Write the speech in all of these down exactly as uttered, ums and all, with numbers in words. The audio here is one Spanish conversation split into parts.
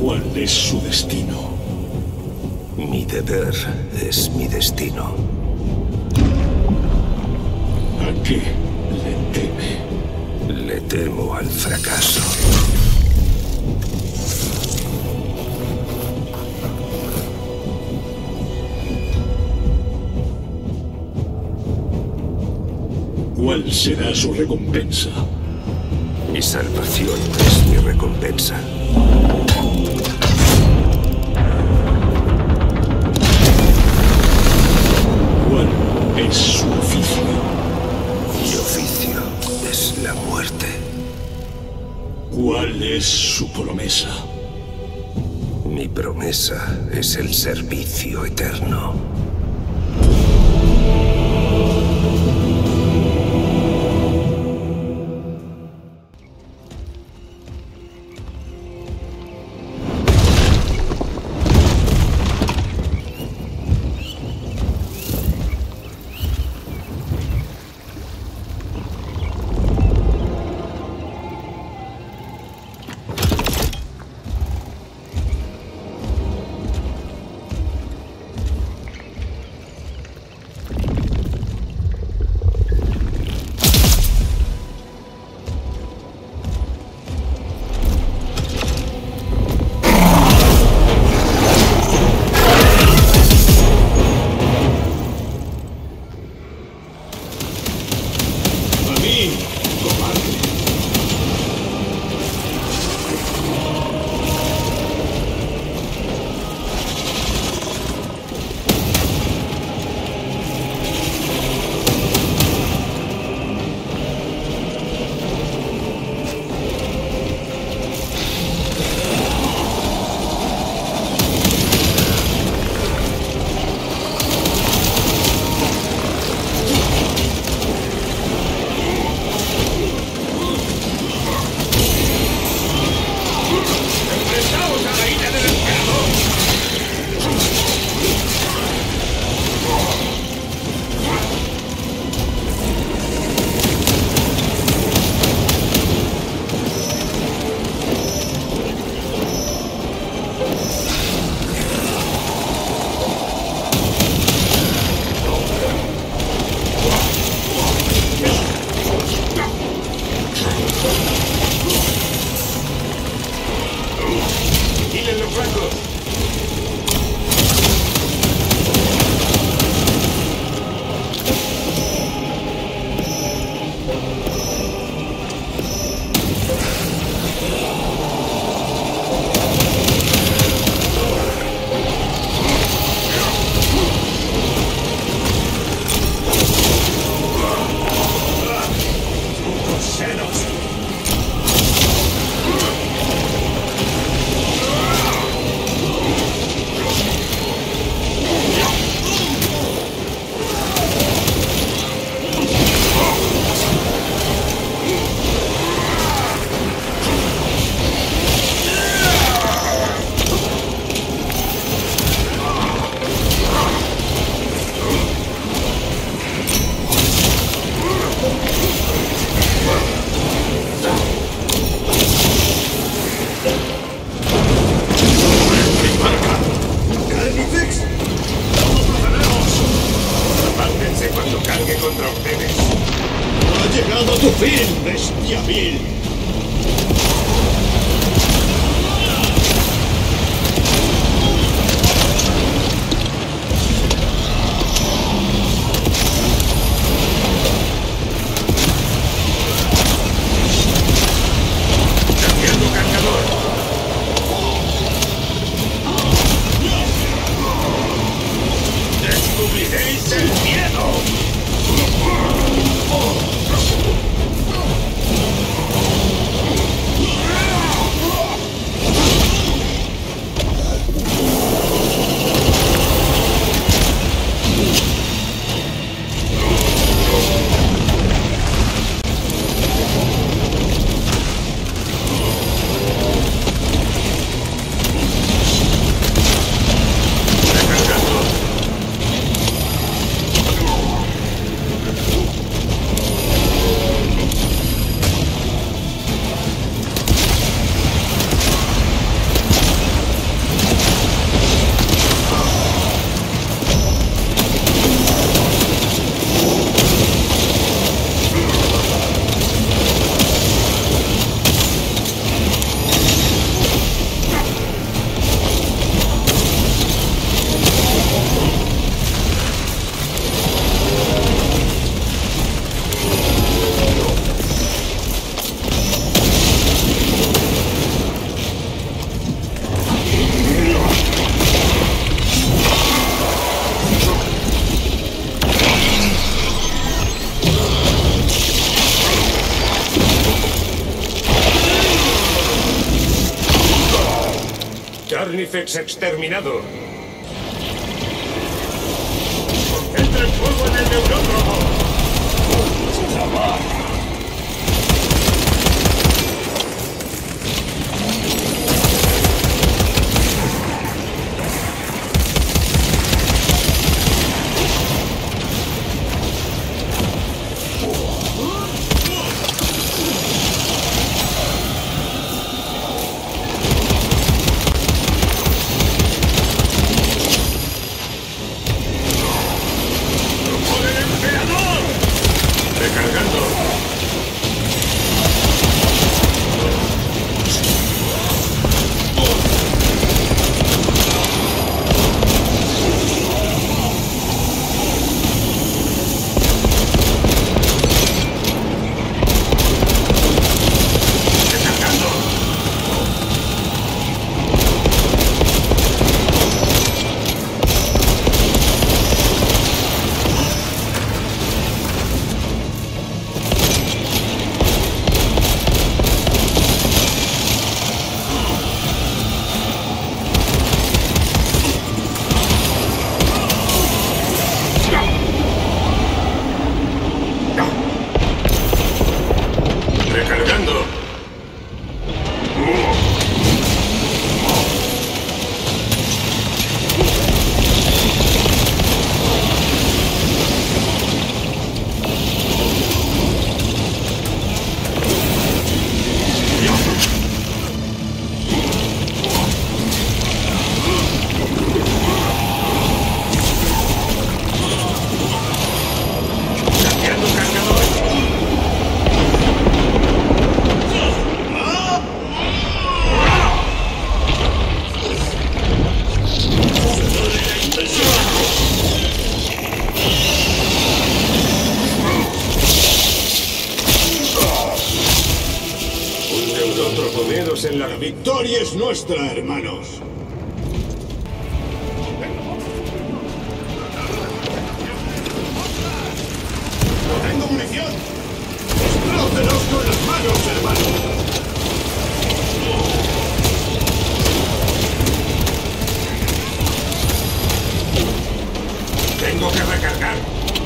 ¿Cuál es su destino? Mi deber es mi destino. ¿A qué le teme? Le temo al fracaso. ¿Cuál será su recompensa? Mi salvación es mi recompensa. ¿Cuál es su oficio? Mi oficio es la muerte. ¿Cuál es su promesa? Mi promesa es el servicio eterno. Carnifex exterminado. Concentra el fuego en el neurótrono. En la victoria es nuestra, hermanos. ¡No tengo munición! ¡Destrócelos con las manos, hermanos! Tengo que recargar.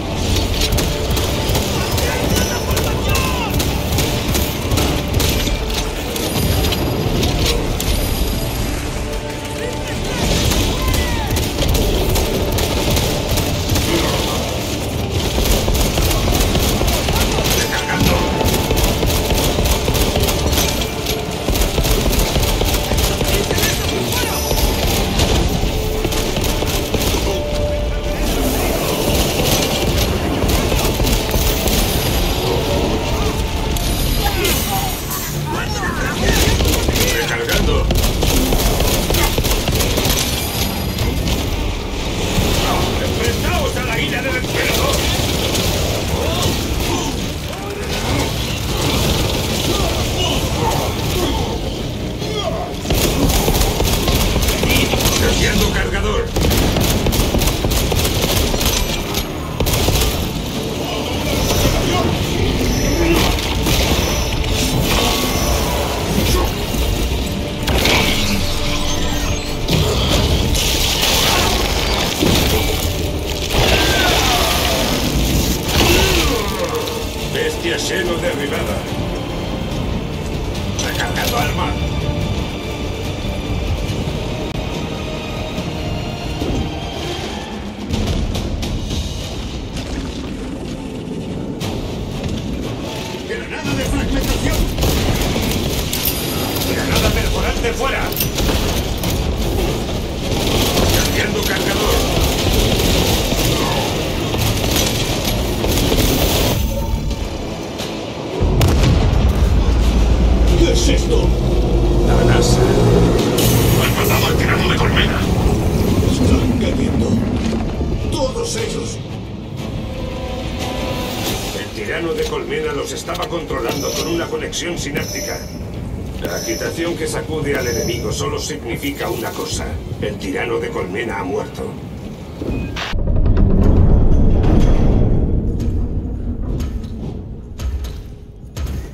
Lleno derribada. Recargando arma. ¡Granada de fragmentación! ¡Granada perforante fuera! Cambiando cargador. ¿Qué es esto? La NASA. ¡Han matado al tirano de colmena! Están cayendo. Todos ellos. El tirano de colmena los estaba controlando con una conexión sináptica. La agitación que sacude al enemigo solo significa una cosa. El tirano de colmena ha muerto.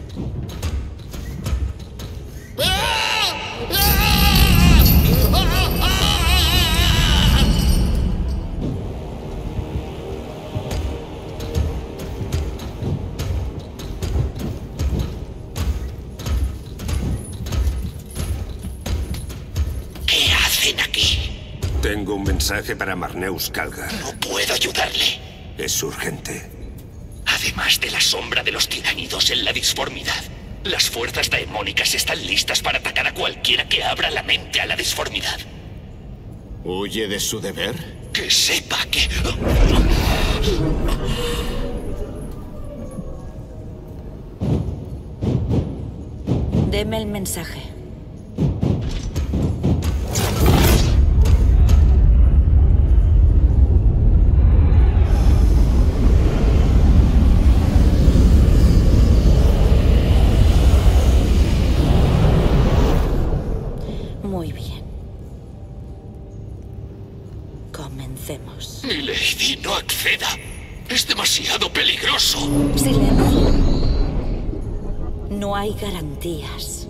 ¡Ah! ¡Ah! Ven aquí. Tengo un mensaje para Marneus Calgar. No puedo ayudarle. Es urgente. Además de la sombra de los tiránidos en la disformidad, las fuerzas daemónicas están listas para atacar a cualquiera que abra la mente a la disformidad. ¿Huye de su deber? Que sepa que... Deme el mensaje. Muy bien. Comencemos. Milady, no acceda. Es demasiado peligroso. Silencio. No hay garantías.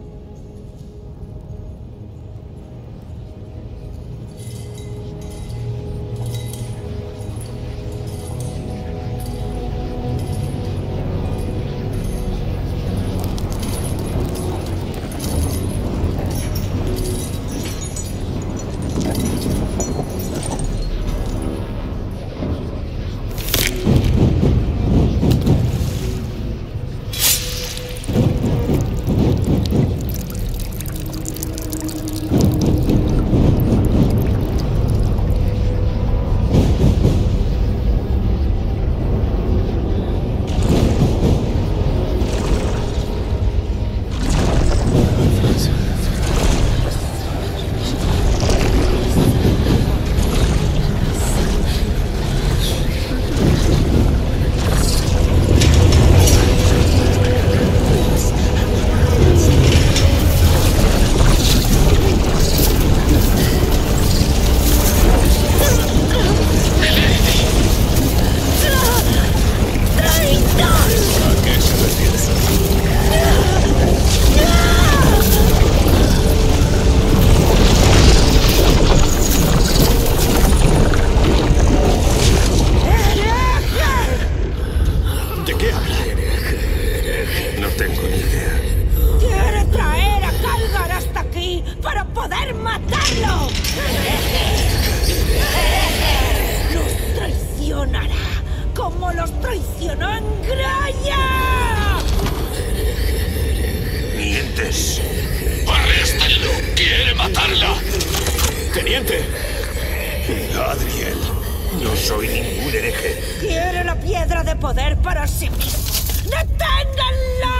¡Teniente! Adriel, no soy ningún hereje. Quiere la piedra de poder para sí mismo. ¡Deténganlo!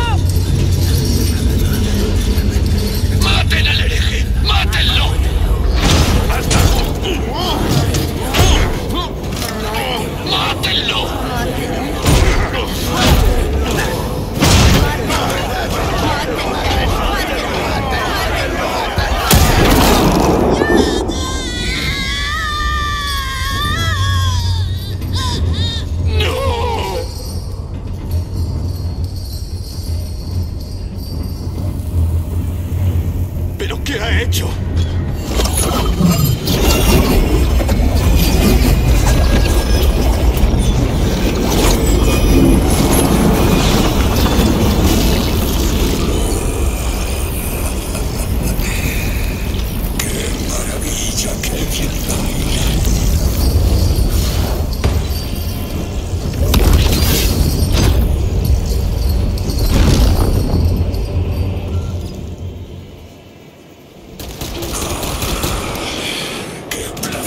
¡Maten al hereje! ¡Mátenlo! ¡Mátenlo! ¿Qué ha hecho? ¡Qué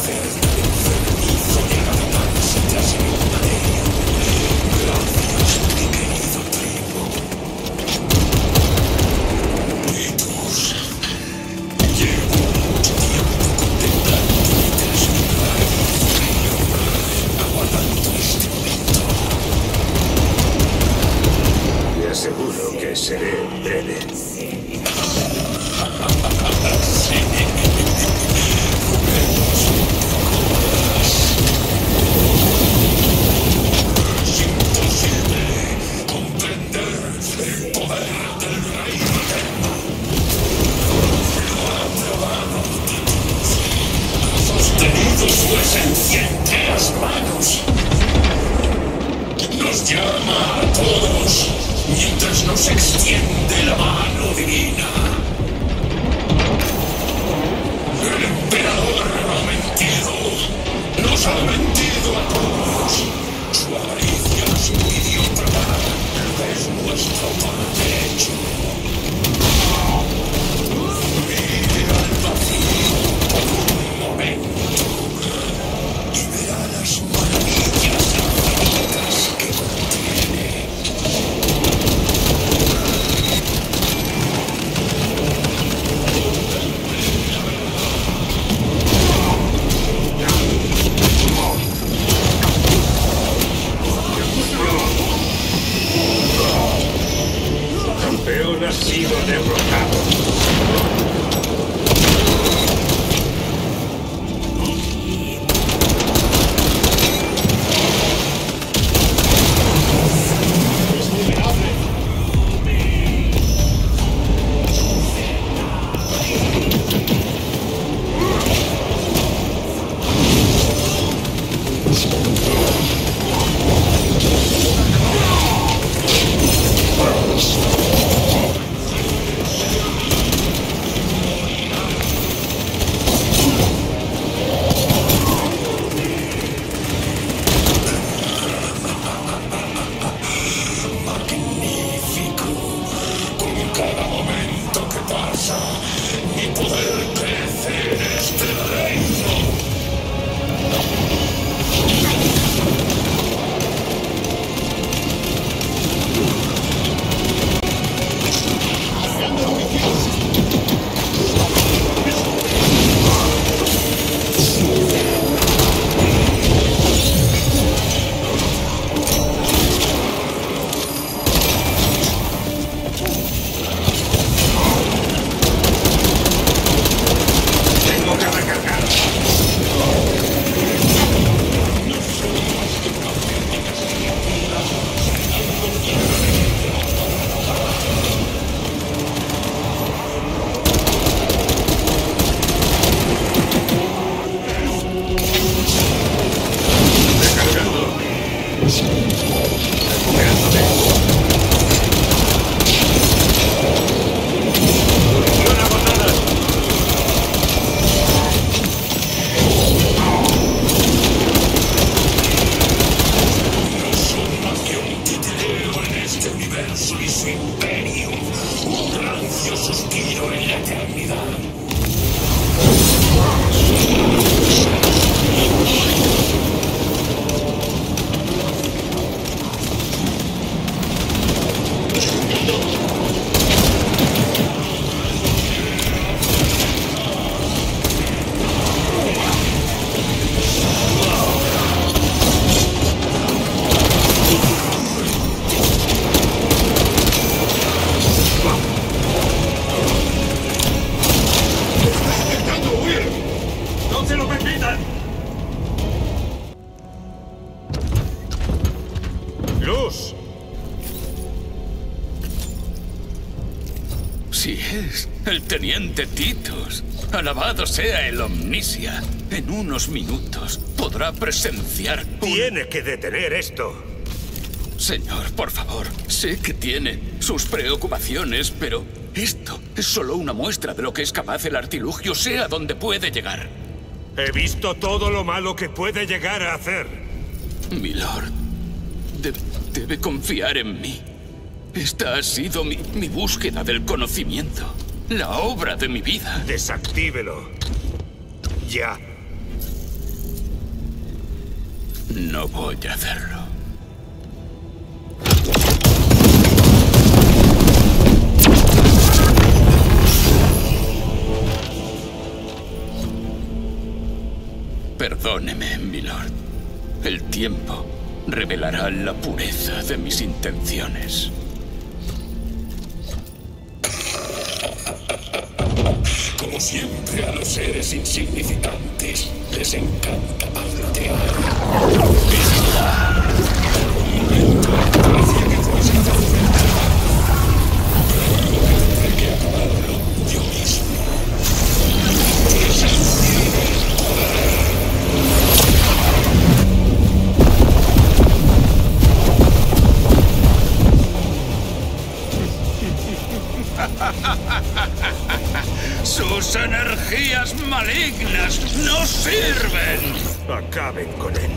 El teniente Titus. Alabado sea el Omnisia. En unos minutos podrá presenciar... un- Tiene que detener esto. Señor, por favor, sé que tiene sus preocupaciones, pero esto es solo una muestra de lo que es capaz el artilugio, sea donde puede llegar. He visto todo lo malo que puede llegar a hacer. Milord, de- debe confiar en mí. Esta ha sido mi, mi búsqueda del conocimiento, la obra de mi vida. Desactívelo. Ya. No voy a hacerlo. Perdóneme, milord. El tiempo revelará la pureza de mis intenciones. Como siempre, a los seres insignificantes les encanta paltear. Parecía que fuese a hacer tendré que acabarlo yo mismo. ¡Sus energías malignas no sirven! Acaben con él.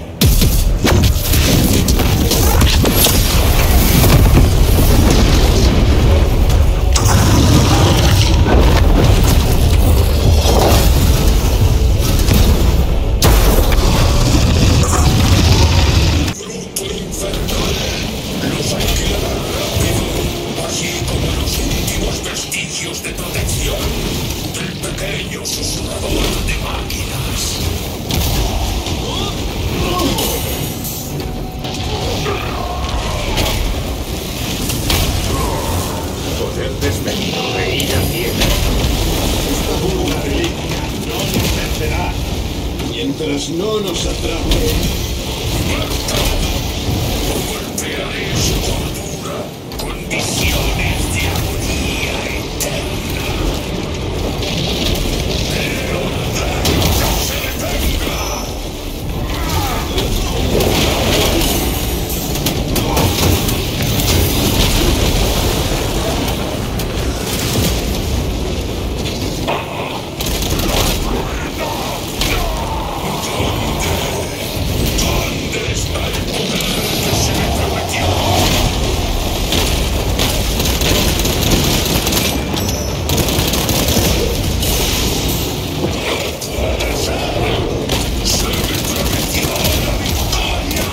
Los aniquilará rápido, así como los últimos vestigios de protección del pequeño susurrador de máquinas. Poder desmedido de ira ciega. Esta burla reliquia no nos vencerá mientras no nos atrape. Golpearé su cordura con visiones de agonía eterna. Pero nada se detenga. ¿Dónde está el poder que se me prometió? Se me prometió la victoria.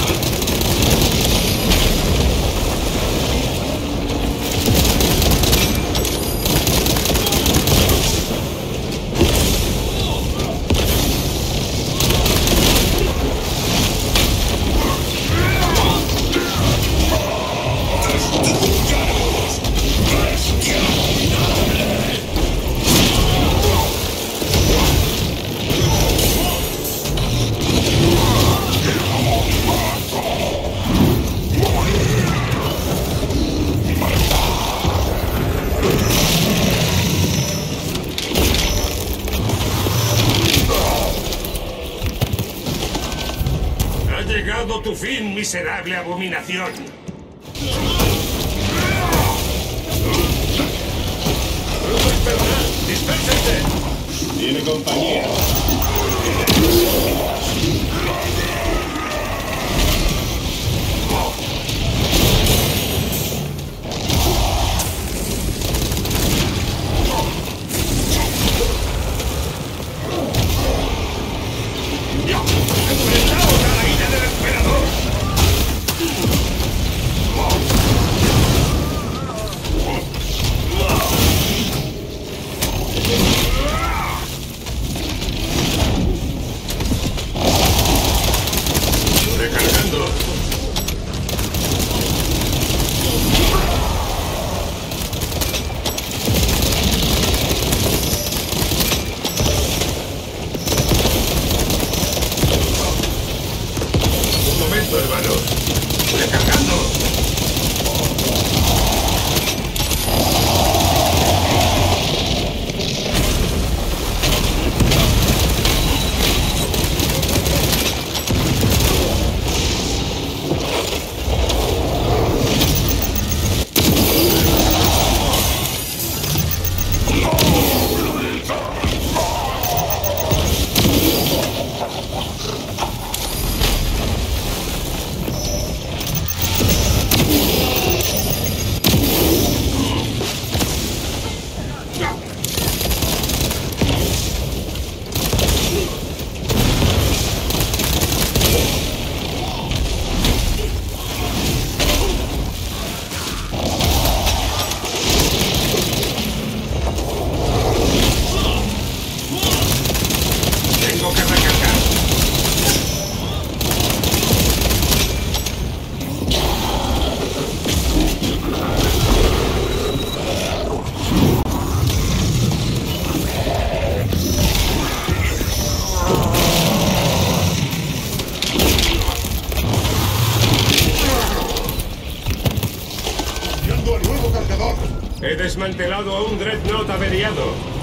¡Destruyamos! ¡Bestia abominable! Ha llegado tu fin, miserable abominación. ¡Dispérsense! Tiene compañía. ¡Enfrentaos a la ira del emperador! He desmantelado a un Dreadnought averiado.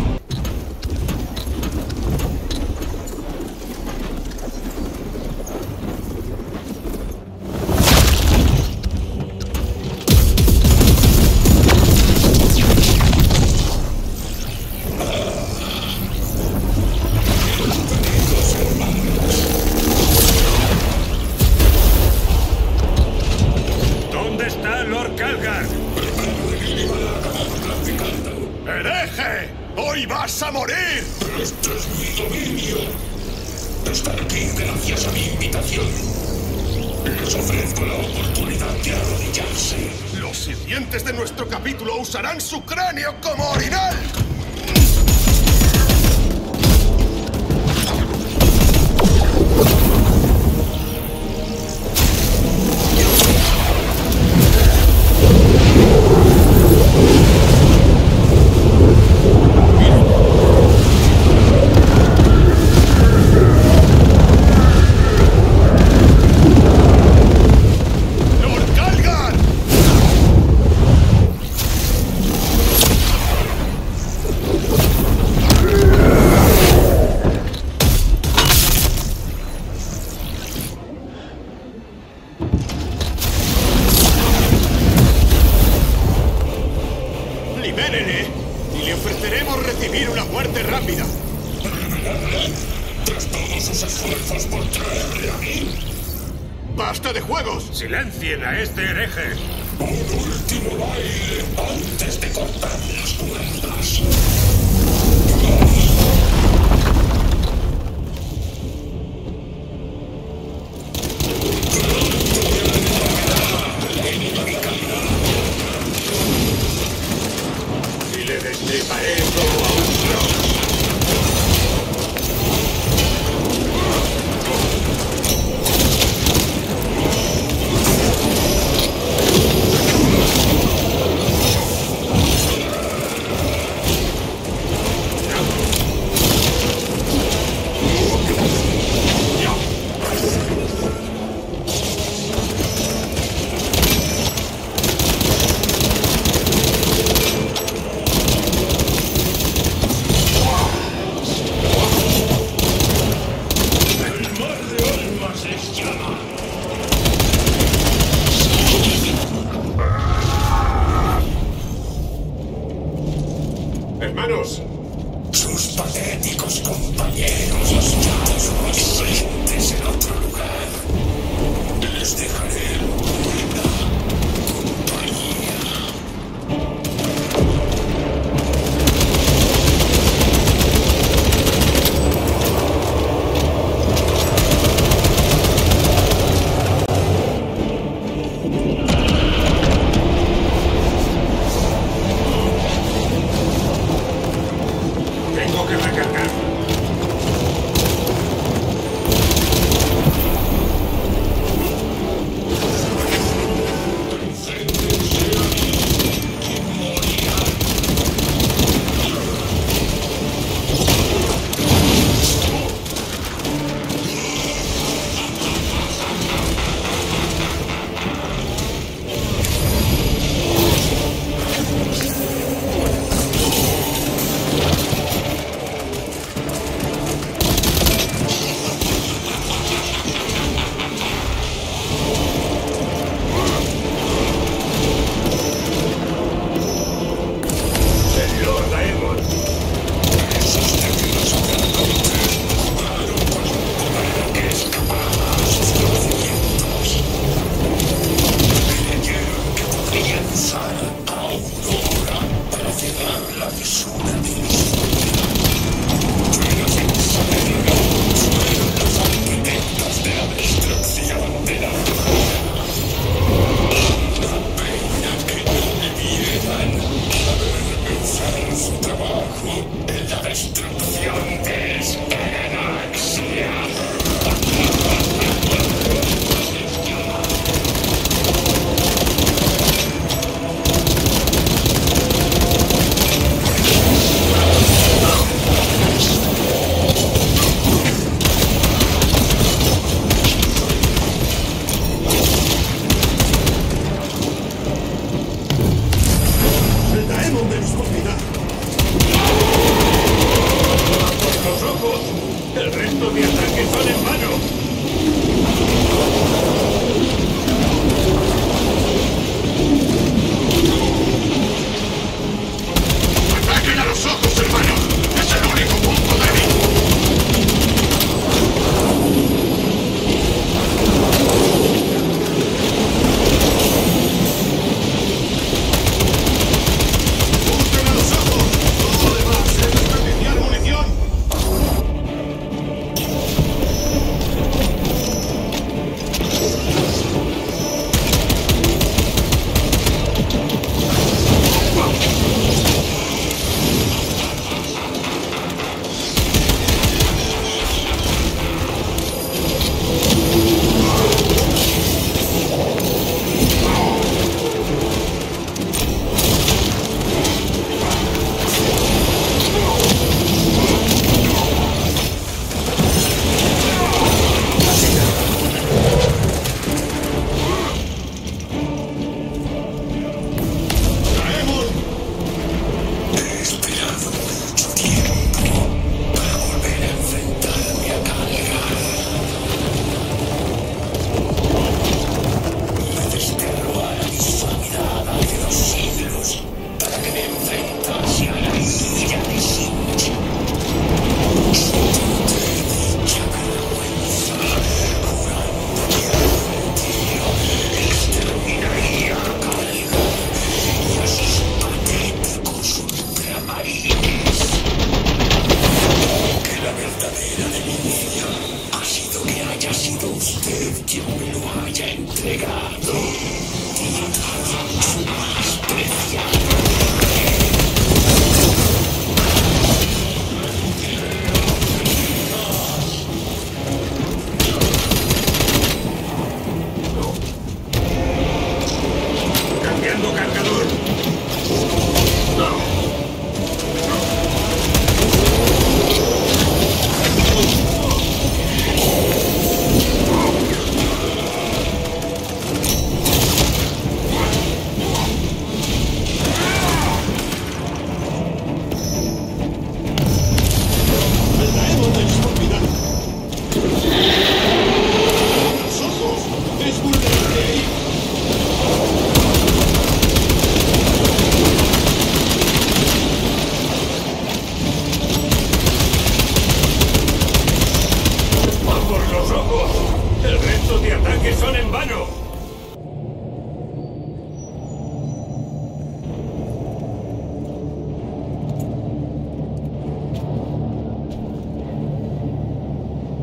¡Hereje! ¡Hoy vas a morir! Este es mi dominio. Está aquí gracias a mi invitación. Les ofrezco la oportunidad de arrodillarse. Los sirvientes de nuestro capítulo usarán su cráneo como orinal. Libérele y le ofreceremos recibir una muerte rápida. Tras todos sus esfuerzos por traerle a mí. ¡Basta de juegos! ¡Silencien a este hereje! Un último baile antes de cortar las cuerdas. Y le destriparé todo a un trono. Hermanos, Sus patéticos compañeros los presentes en otro lugar. Les dejaré buena compañía. tengo que recargar.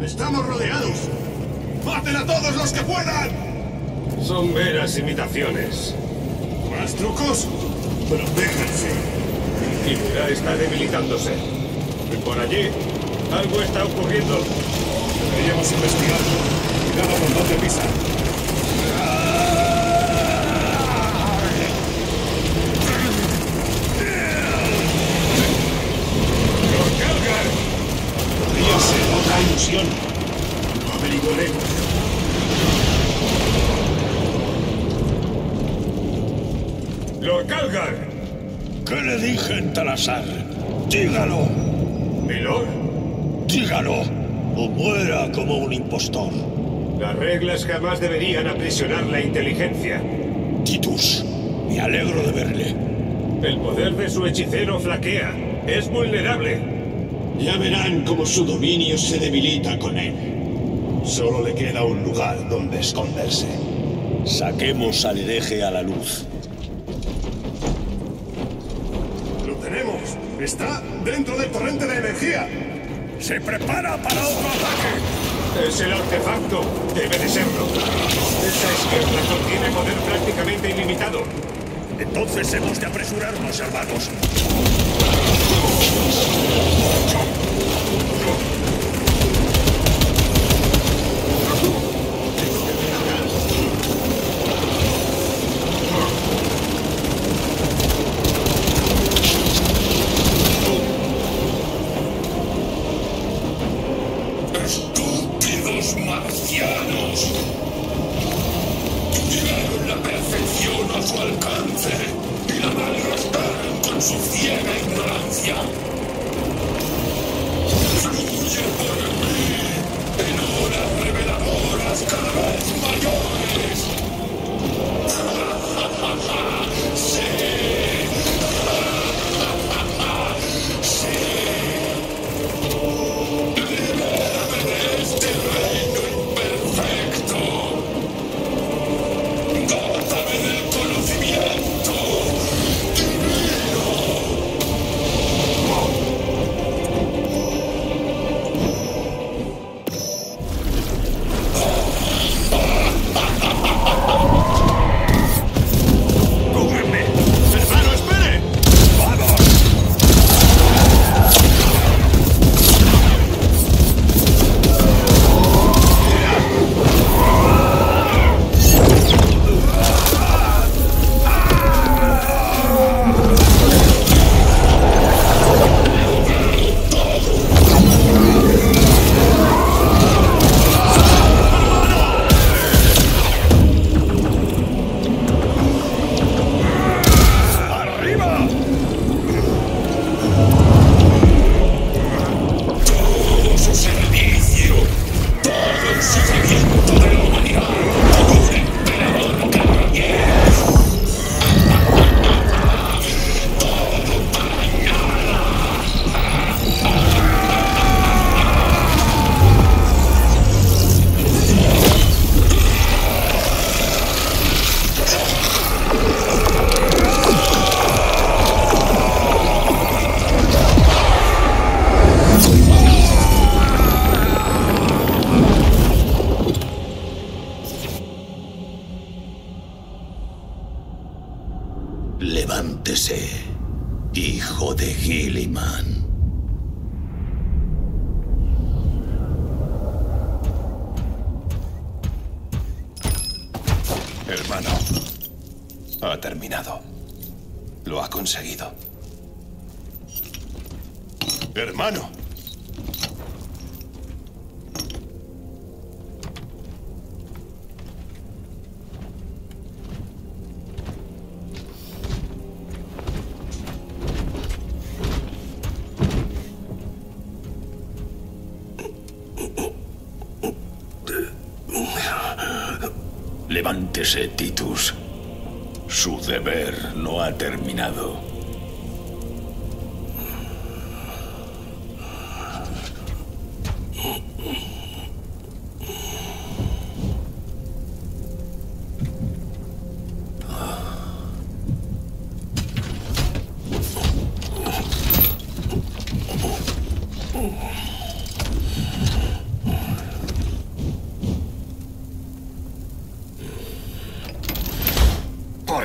¡Estamos rodeados! ¡Maten a todos los que puedan! Son meras imitaciones. ¿Más trucos? Protéjanse. Quimera está debilitándose. Y por allí, algo está ocurriendo. Deberíamos investigar. Cuidado con dónde pisan. ¡Lord Calgar! Podría ser otra ilusión. Lo averiguaremos. ¡Lord Calgar! ¿Qué le dije en Talasar? ¡Dígalo! ¿Milord? ¡Dígalo! O muera como un impostor. Las reglas jamás deberían aprisionar la inteligencia. Titus, me alegro de verle. El poder de su hechicero flaquea. Es vulnerable. Ya verán cómo su dominio se debilita con él. Solo le queda un lugar donde esconderse. Saquemos al hereje a la luz. ¡Lo tenemos! ¡Está dentro del torrente de energía! ¡Se prepara para otro ataque! Es el artefacto. Debe de serlo. Esa esquerda contiene poder prácticamente ilimitado. Entonces hemos de apresurarnos, hermanos. ¡Estúpidos marcianos! Tuvieron la perfección a su alcance y la malgastaron con su ciega ignorancia. Fluye por mí en olas reveladoras cada vez mayores. ¡Sí! ¡Sí! ¡Libérame de este reino imperfecto! ¡Dótame del conocimiento divino! ¡Cúbreme! ¡Hermano, espere! ¡Vamos! ¡Arriba! Todo su servicio, todo el sufrimiento de la humanidad, por un emperador caballero. Todo para nada. Levántese, hijo de Gilliman. Hermano, ha terminado. Lo ha conseguido. Hermano. Levántese, Titus. Su deber no ha terminado.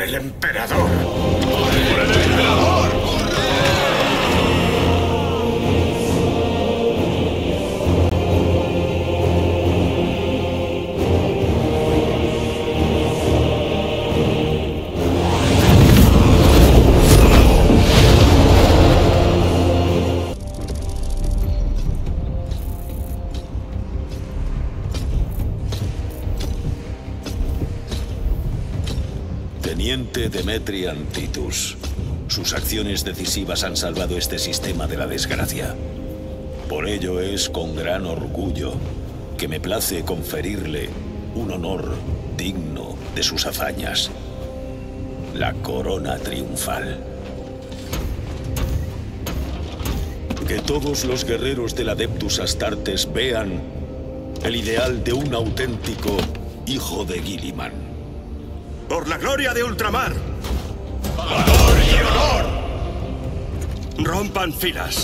el emperador! ¡Por el emperador! Teniente Demetrian Titus. Sus acciones decisivas han salvado este sistema de la desgracia. Por ello es con gran orgullo que me place conferirle un honor digno de sus hazañas. La corona triunfal. Que todos los guerreros del Adeptus Astartes vean el ideal de un auténtico hijo de Guilliman. ¡Por la gloria de Ultramar! ¡Valor y honor! ¡Rompan filas!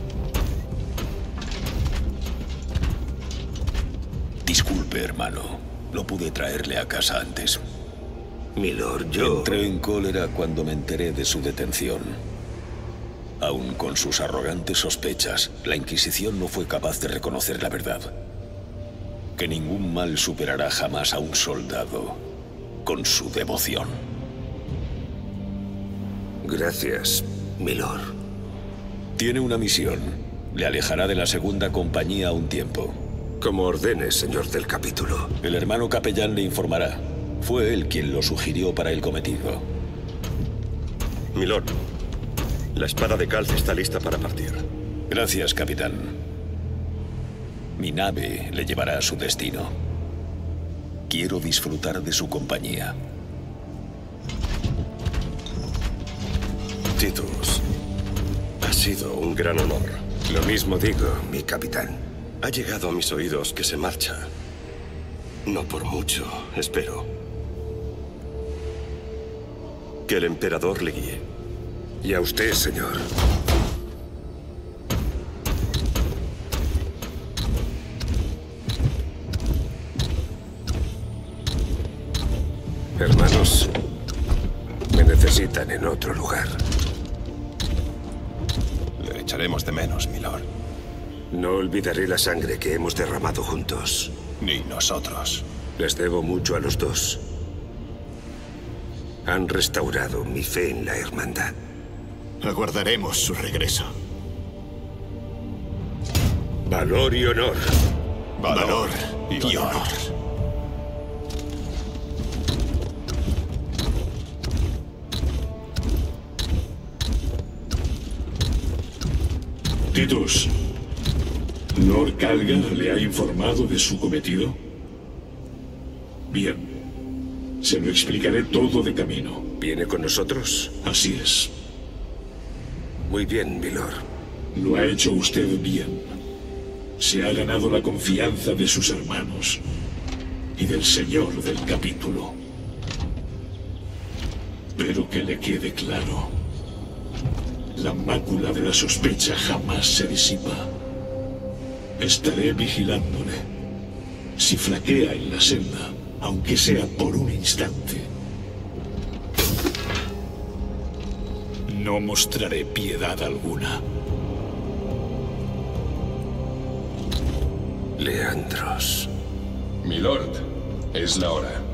Disculpe, hermano. No pude traerle a casa antes. Milord, yo... Entré en cólera cuando me enteré de su detención. Aun con sus arrogantes sospechas, la Inquisición no fue capaz de reconocer la verdad. Que ningún mal superará jamás a un soldado con su devoción. Gracias, milord. Tiene una misión. Le alejará de la segunda compañía un tiempo. Como ordene, señor del capítulo. El hermano capellán le informará. Fue él quien lo sugirió para el cometido. Milord, la espada de Calce está lista para partir. Gracias, capitán. Mi nave le llevará a su destino. Quiero disfrutar de su compañía. Titus, ha sido un gran honor. Lo mismo digo, mi capitán. Ha llegado a mis oídos que se marcha. No por mucho, espero. Que el emperador le guíe. Y a usted, señor. Hermanos, me necesitan en otro lugar. Le echaremos de menos, milord. No olvidaré la sangre que hemos derramado juntos. Ni nosotros. Les debo mucho a los dos. Han restaurado mi fe en la hermandad. Aguardaremos su regreso. Valor y honor. Valor y honor. Titus, ¿Lord Calgar le ha informado de su cometido? Bien. Se lo explicaré todo de camino. ¿Viene con nosotros? Así es. Muy bien, milord. Lo ha hecho usted bien. Se ha ganado la confianza de sus hermanos y del señor del capítulo. Pero que le quede claro. La mácula de la sospecha jamás se disipa. Estaré vigilándole. Si flaquea en la senda, aunque sea por un instante, no mostraré piedad alguna. Leandros. Milord, es la hora.